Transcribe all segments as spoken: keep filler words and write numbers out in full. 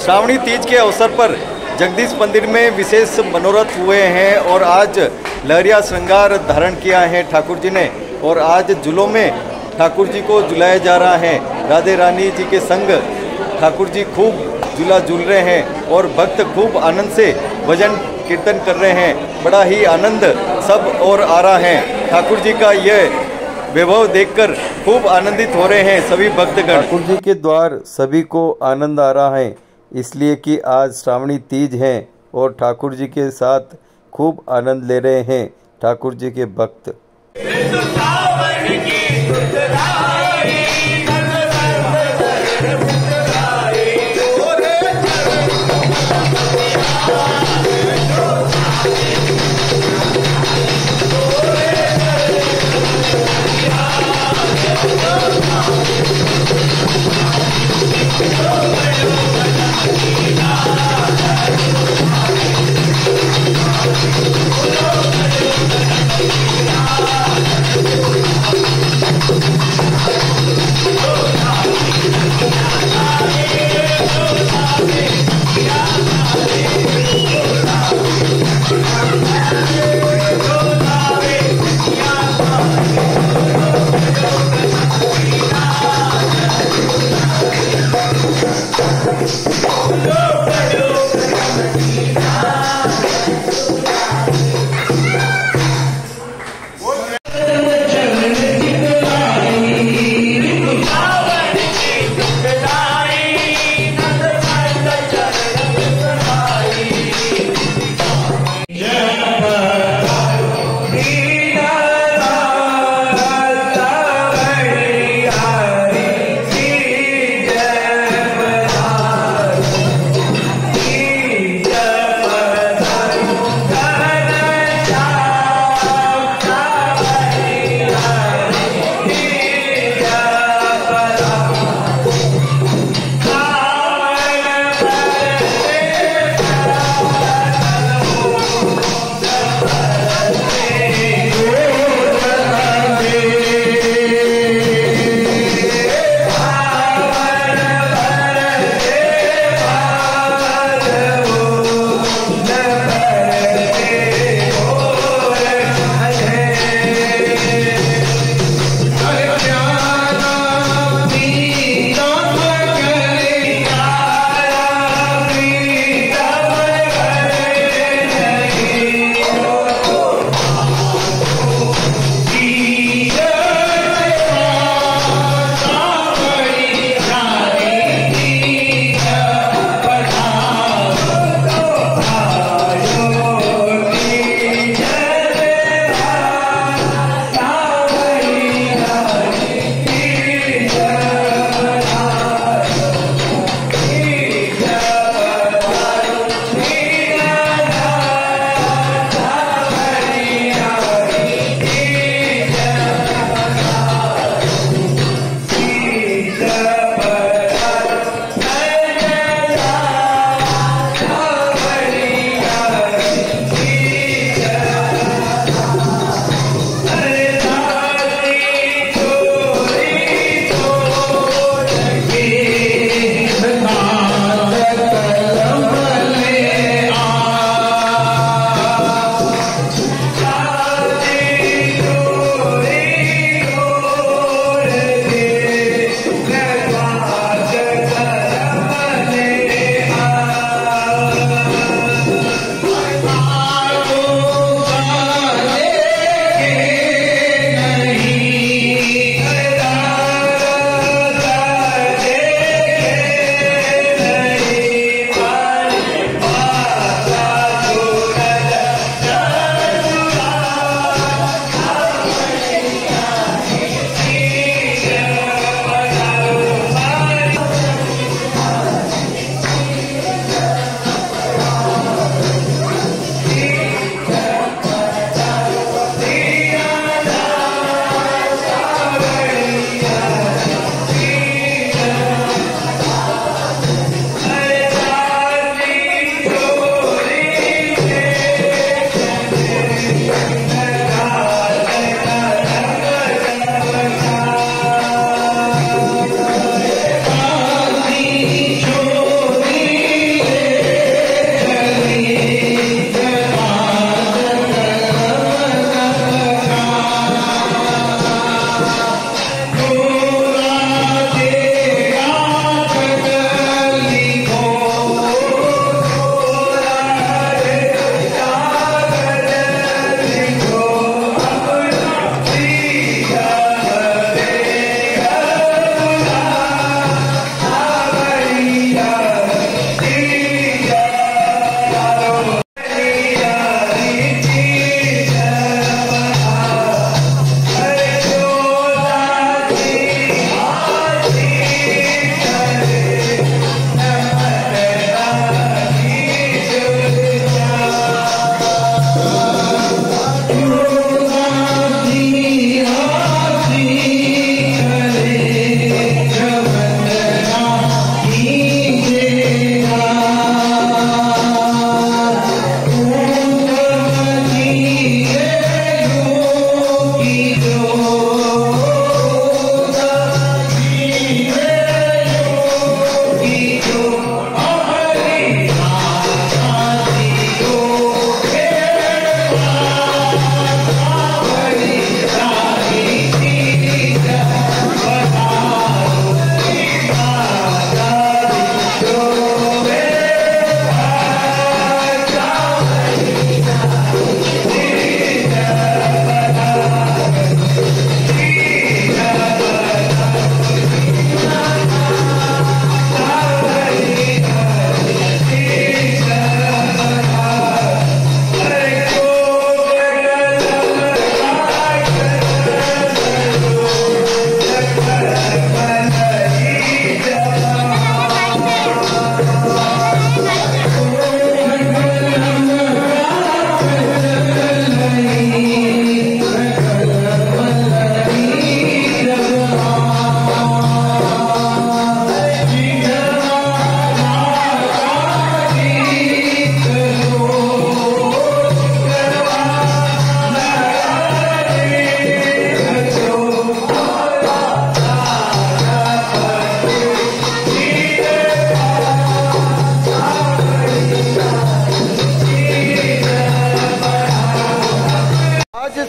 श्रावणी तीज के अवसर पर जगदीश मंदिर में विशेष मनोरथ हुए हैं और आज लहरिया श्रृंगार धारण किया है ठाकुर जी ने। और आज झूलों में ठाकुर जी को झुलाया जा रहा है। राधे रानी जी के संग ठाकुर जी खूब झूला झूल रहे हैं और भक्त खूब आनंद से भजन कीर्तन कर रहे हैं। बड़ा ही आनंद सब और आ रहा है। ठाकुर जी का यह वैभव देखकर खूब आनंदित हो रहे हैं सभी भक्तगण। ठाकुर जी के द्वार सभी को आनंद आ रहा है, इसलिए कि आज श्रावणी तीज है और ठाकुर जी के साथ खूब आनंद ले रहे हैं ठाकुर जी के भक्त।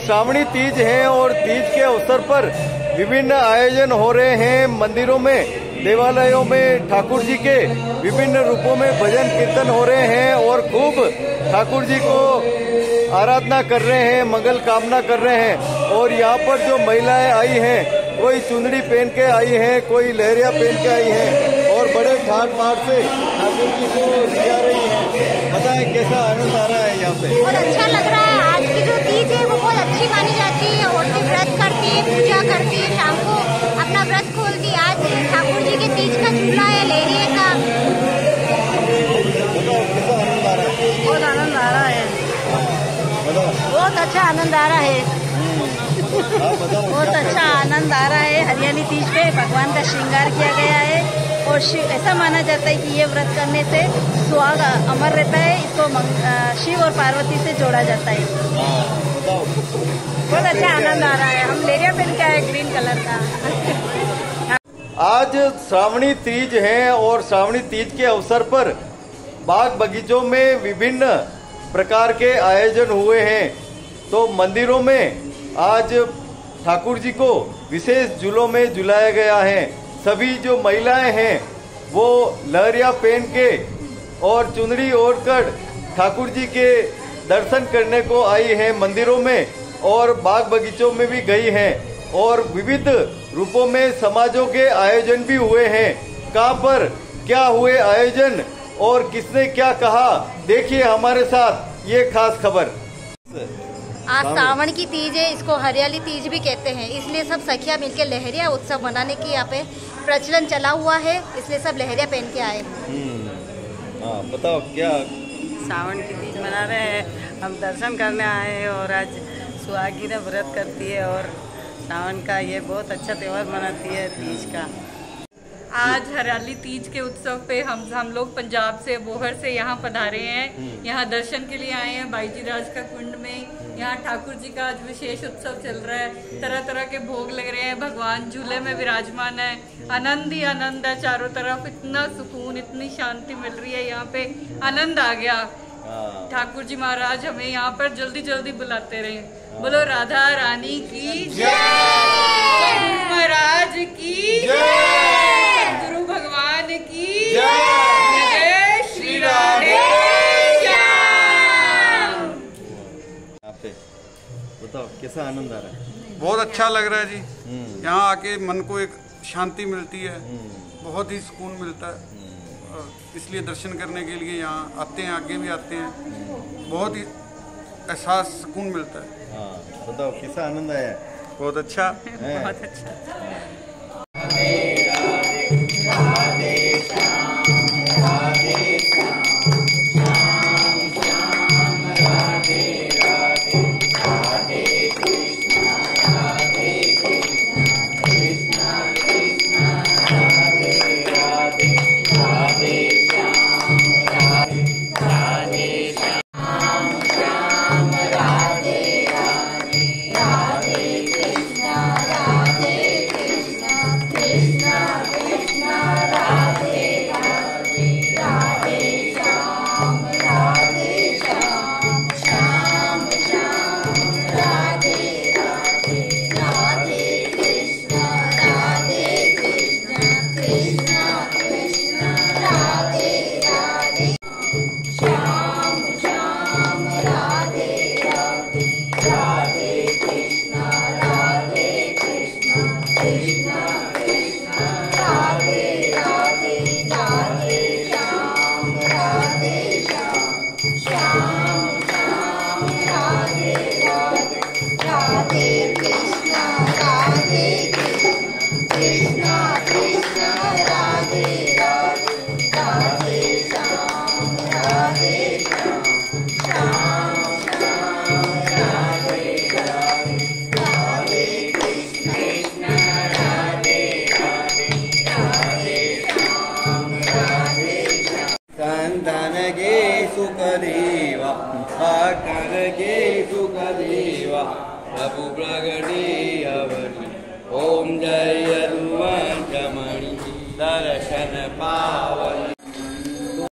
श्रावणी तीज है और तीज के अवसर पर विभिन्न आयोजन हो रहे हैं। मंदिरों में, देवालयों में ठाकुर जी के विभिन्न रूपों में भजन कीर्तन हो रहे हैं और खूब ठाकुर जी को आराधना कर रहे हैं, मंगल कामना कर रहे हैं। और यहाँ पर जो महिलाएं आई हैं, कोई चुंदड़ी पहन के आई है, कोई लहरिया पहन के आई है और बड़े ठाट माट से ठाकुर जी को रिझा रही है। बताएं कैसा आनंद आ रहा है यहाँ पे? बहुत अच्छा लग रहा है। आज की जो तीज है वो बहुत अच्छी मानी जाती है। औरतें व्रत करती है, पूजा करती है, शाम को अपना व्रत खोलती है। आज ठाकुर जी के तीज का झूला है, लहरिये का। कैसा आनंद आ रहा है? बहुत आनंद आ रहा है, बहुत अच्छा आनंद आ रहा है, बहुत अच्छा आनंद आ रहा है। हरियाली तीज पे भगवान का श्रृंगार किया गया है और ऐसा माना जाता है कि ये व्रत करने से सुहाग अमर रहता है। इसको शिव और पार्वती से जोड़ा जाता है। बहुत अच्छा आनंद आ रहा है। हम लेरिया पहन के आए ग्रीन कलर का। आज श्रावणी तीज है और श्रावणी तीज के अवसर पर बाग बगीचों में विभिन्न प्रकार के आयोजन हुए हैं। तो मंदिरों में आज ठाकुर जी को विशेष झूलों में झुलाया गया है। सभी जो महिलाएं हैं वो लहरिया पहन के और चुनरी ओढ़कर ठाकुर जी के दर्शन करने को आई हैं मंदिरों में और बाग बगीचों में भी गई हैं। और विविध रूपों में समाजों के आयोजन भी हुए हैं। कहाँ पर क्या हुए आयोजन और किसने क्या कहा, देखिए हमारे साथ ये खास खबर। आज सावन की तीज है, इसको हरियाली तीज भी कहते हैं। इसलिए सब सखिया मिलकर लहरिया उत्सव मनाने की यहाँ पे प्रचलन चला हुआ है, इसलिए सब लहरिया पहन के आए। हाँ, बताओ क्या? सावन की तीज मना रहे हैं, हम दर्शन करने आए हैं और आज सुहागिन व्रत करती है और सावन का ये बहुत अच्छा त्यौहार मनाती है तीज का। आज हरियाली तीज के उत्सव पे हम हम लोग पंजाब से, बोहर से यहाँ पधारे हैं। यहाँ दर्शन के लिए आए हैं बाईजी राज का कुंड में। यहाँ ठाकुर जी का आज विशेष उत्सव चल रहा है। तरह तरह के भोग लग रहे हैं, भगवान झूले में विराजमान है। आनंद ही आनंद है चारों तरफ, इतना सुकून, इतनी शांति मिल रही है। यहाँ पे आनंद आ गया। ठाकुर जी महाराज हमें यहाँ पर जल्दी जल्दी बुलाते रहे। बोलो राधा रानी की जय, महाराज की जय, गुरु भगवान की जय, श्री राधे श्याम। पे बताओ कैसा आनंद आ रहा है? बहुत अच्छा लग रहा है जी। यहाँ आके मन को एक शांति मिलती है, बहुत ही सुकून मिलता है। इसलिए दर्शन करने के लिए यहाँ आते हैं, आगे भी आते हैं। बहुत ही एहसास, सुकून मिलता है। हाँ, बताओ कैसा आनंद आया? बहुत अच्छा, बहुत अच्छा। ಸಂತನಗೆ ಸುಖದೇವ ಭಕ್ತನಗೆ ಸುಖದೇವ ಪ್ರಭು ಪ್ರಗಟೆಯವನಿ ಓಂ ಜಯ ಹನುಮಂತ ಮಣಿ ದರ್ಶನ ಪಾವನಿ